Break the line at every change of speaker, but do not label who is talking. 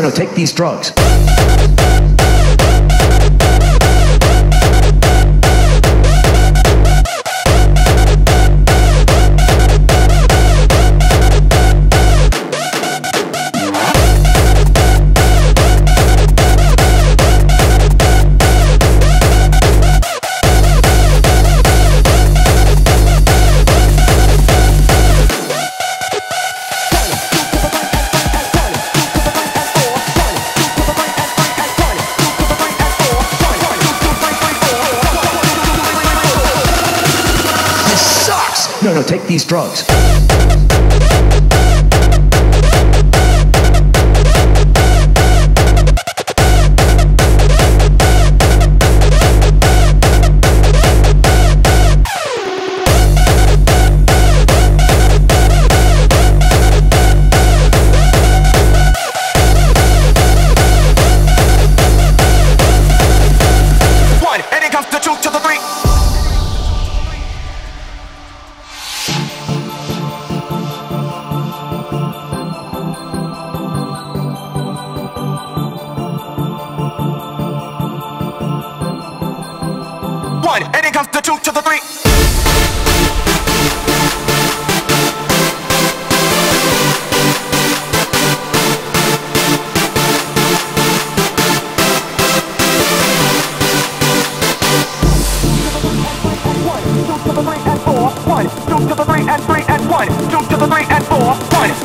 No, take these drugs. No, take these drugs.
One, and it comes to two to the three. One, and it comes to two to the three. One, two to the three and four. One, two to the three and three and one, two to the three and four. One,